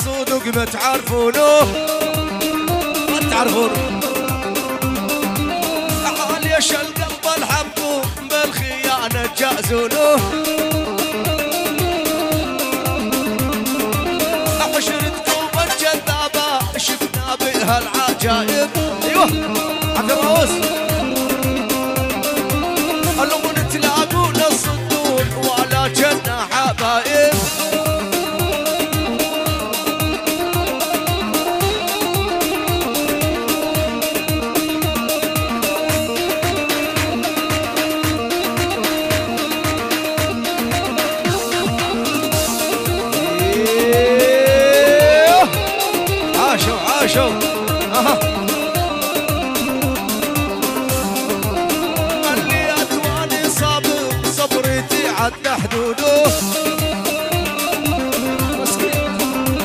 الصدق ما تعرفونه ما تعرفونه. ليش القلب الحبكم بالخيانة جازونه. عشرتكم الجذابة شفنا بها العجائب. ايوه عبد الرؤوس اللهم تلاقون الصدون ولا جنة حبايب. عاشوا اللي أتواني صابر صبرتي عد حدوده. مسكين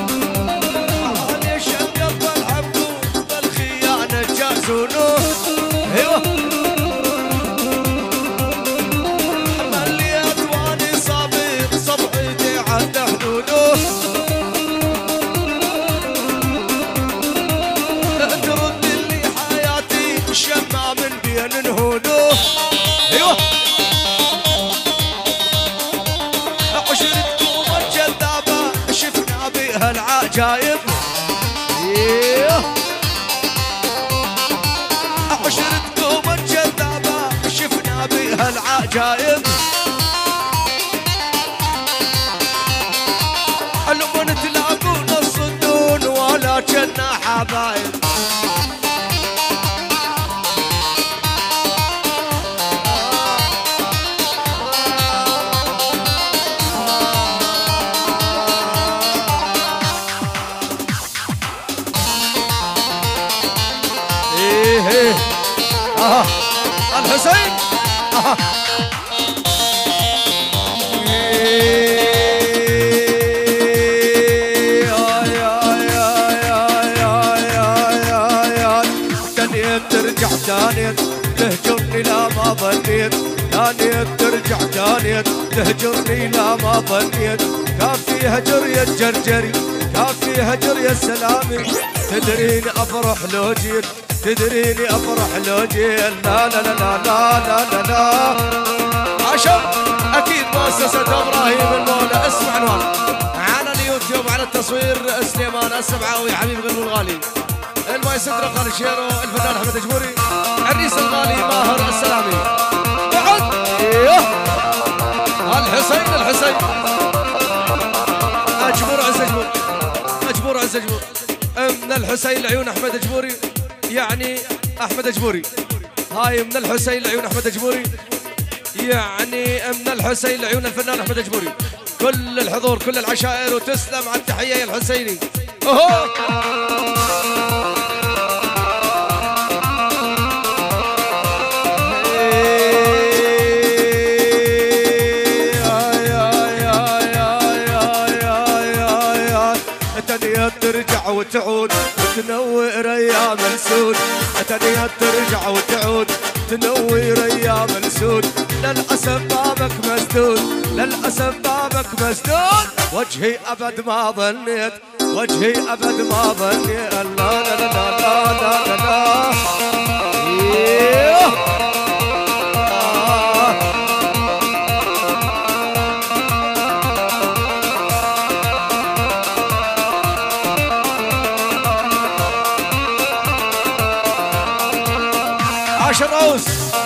ليش القلب الحبكم بالخيانة جازونه. ايوه اللي أتواني صابر صبرتي عد حدوده. شمع من بين نهوده. ايوه عشرتكم الجذابة شفنا بها العجائب. ايوه عشرتكم الجذابة شفنا بها العجائب. لما تلاقون الصدون ولا جنة حبايب. الحسين تاني ترجع تاني تهجرني لا ما ظنيت. تاني ترجع تاني تهجرني لا ما ظنيت. كافي هجر يا الجرجري كافي هجر يا السلامي. تدريني افرح لو جيت تدريني افرح لو جيت. لا لا لا لا لا لا لا. عشان اكيد مؤسسة ابراهيم المولى. اسمع عنوان على اليوتيوب على التصوير سليمان السبعاوي حبيب غنو الغالي. المايسترو خالد شيرو الفنان احمد اجبوري الرئيس الغالي ماهر السلامي. بعد ايوه الحسين اجبور عز اجبور عز اجبور من الحسين لعيون احمد اجبوري. يعني احمد اجبوري هاي من الحسين لعيون احمد اجبوري. يعني من الحسين لعيون الفنان احمد اجبوري. كل الحضور كل العشائر وتسلم على التحيه يا الحسيني. اوه ترجع وتعود تنور ايام السود. اتنيت ترجع وتعود تنور ايام السود. للاسف بابك مسدود للاسف بابك مسدود. وجهي ابد ما ظنيت وجهي ابد ما ظنيت. لا لا لا لا لا لا لا. عاش الرؤوس.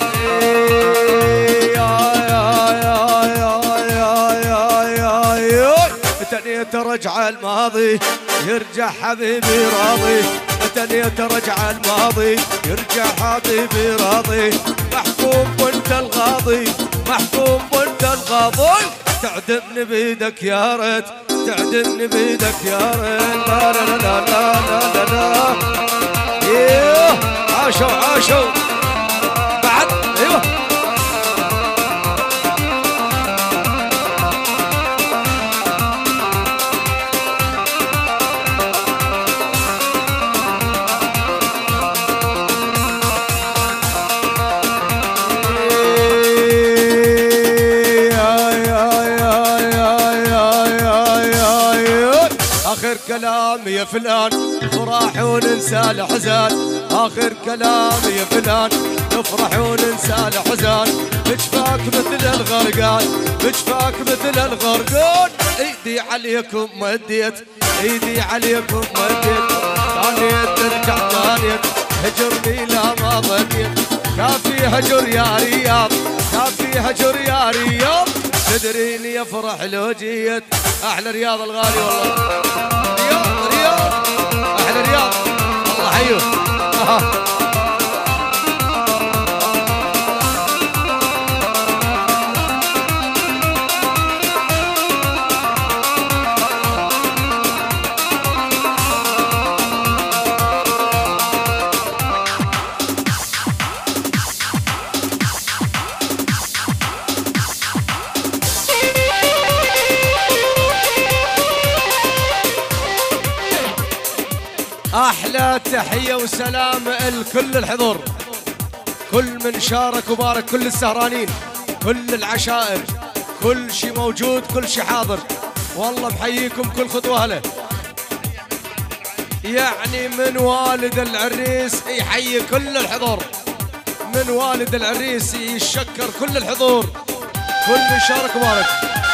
تاني ترجع الماضي يرجع حبيبي راضي. تاني ترجع الماضي يرجع حبيبي راضي. محكوم وانت القاضي محكوم وانت القاضي. تعدمني بيدك يا ريت تعدمني بيدك يا ريت. لا لا لا لا لا لا لا. عاشوا بعد ايوه آخر كلام يا فلان نفرح وننسى الحزان، آخر كلام يا فلان نفرح وننسى الحزان، بجفاك مثل الغرقان بجفاك مثل الغرقان، ايدي عليكم مديت ايدي عليكم مديت، ثانية ترجع ثانية هجرني لا ما ظنيت، كافي هجر يا رياض كافي هجر يا رياض، تدريني افرح لو جيت. احلى رياض الغالي والله، رياض رياض احلى رياض الله حيوك. أحلى تحية وسلام لكل الحضور، كل من شارك وبارك، كل السهرانين، كل العشائر، كل شي موجود، كل شي حاضر، والله محييكم كل خطوة هلا. يعني من والد العريس يحيي كل الحضور، من والد العريس يشكر كل الحضور، كل من شارك وبارك.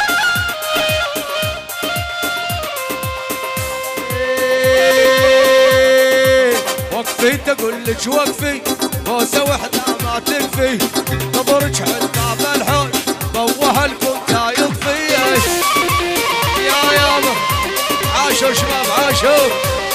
وقفي تقول لك وقفي بوسه وحده ما تكفي، نظرك عند باب الحوش ضوها لكم يطفي. يا يابا عاشوا شباب عاشوا.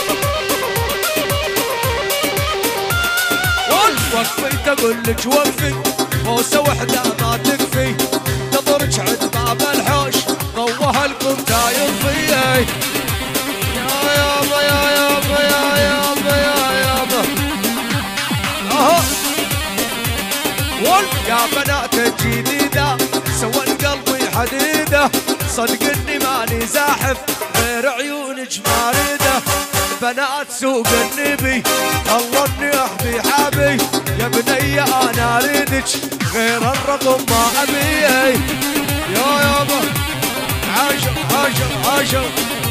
وقفي تقول لك وقفي بوسه وحده ما تكفي، نظرك عند باب الحوش ضوها لكم يطفي. يا يابا يا يابا يا يابا يا يابا يا بنات الجديدة سوى قلبي حديدة، صدقني ماني زاحف غير عيونك ما اريده، بنات سوق النبي الله اني احبي حابي، يا بني انا اريدك غير الرقم ما ابي. يا يابا عاشوا عاشوا عاشوا.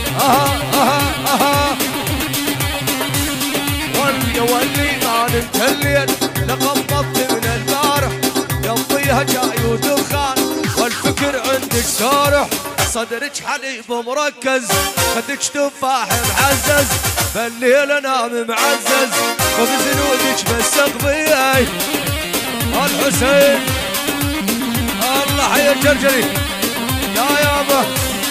يا ولي ما نمت الليل لقبضت من البارح، يضيها جاي ودخان والفكر عندك سارح، صدرك حليب مركز خدك تفاح معزز، بالليل انام معزز وبزنودك مسق بي. الحسين الله حي الجرجري يا يابا.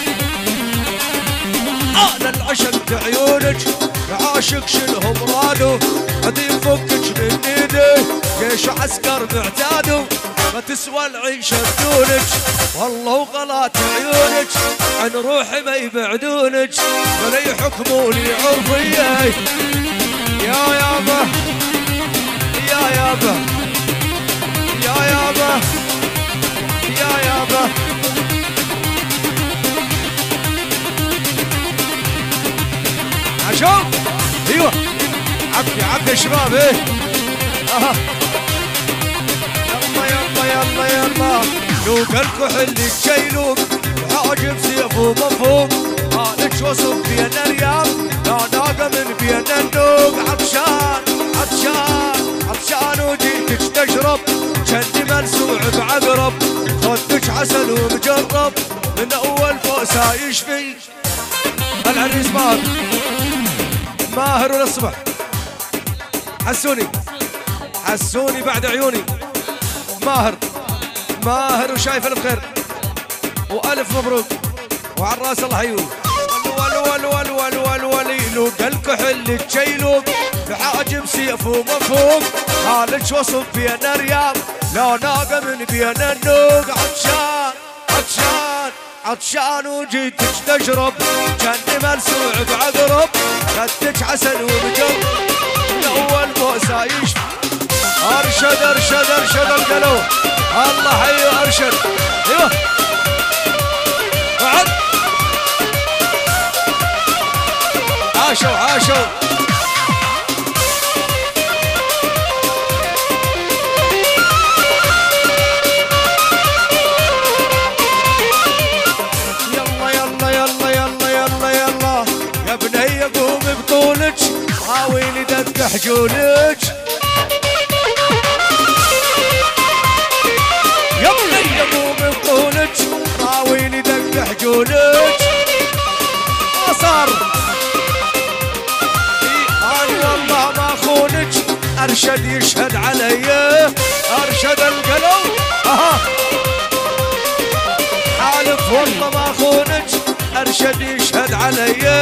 انا العشق عيونك عاشق شنهم رادو، قد يفكك من ايدي جيش عسكر معتادو، ما تسوى العيشه بدونك والله وغلات عيونك، عن روحي ما يبعدونك ولا يحكموني عرفي. يا يابا يا يابا يا يابا يا يابا. عشان ايوه عبي عبي يا شباب. ايه يلا يلا يلا يلا. لوق الكحل الشيلوق عاجب سيفه مفهوم، مالك وصف بين الرياض لا ناقه من بين النوق، عطشان عطشان عطشان وجيتك تشرب جني ملسوع بعقرب، خدك عسل ومجرب من اول بوسه يشفي. العريس ماهر ماهر وللصبح، حسوني حسوني بعد عيوني، ماهر ماهر وشايف الف خير والف مبروك وعلى الراس الله حيوه. ول ول ول ول ولي لوق الكحل الشيلوق بحاجب سيف ومفهوم، مالك وصف بين الرياض لا ناقه من بين النوق، عطشان عطشان عطشان وجيتك تشرب جني ملسوع بعقرب، خدك عسل ومجرب من اول بوسه يشفي. ارشد ارشد ارشد القلو الله حي ارشد. ايوه بعد عاشوا عاشوا. يلا يلا يلا يلا يلا يلا يا ابن يدهجونك يا مو من قولك طاوين يدهجونك ما صار أنا والله ما خونك أرشد يشهد علي أرشد القلب حالف والله ما خونك أرشد يشهد علي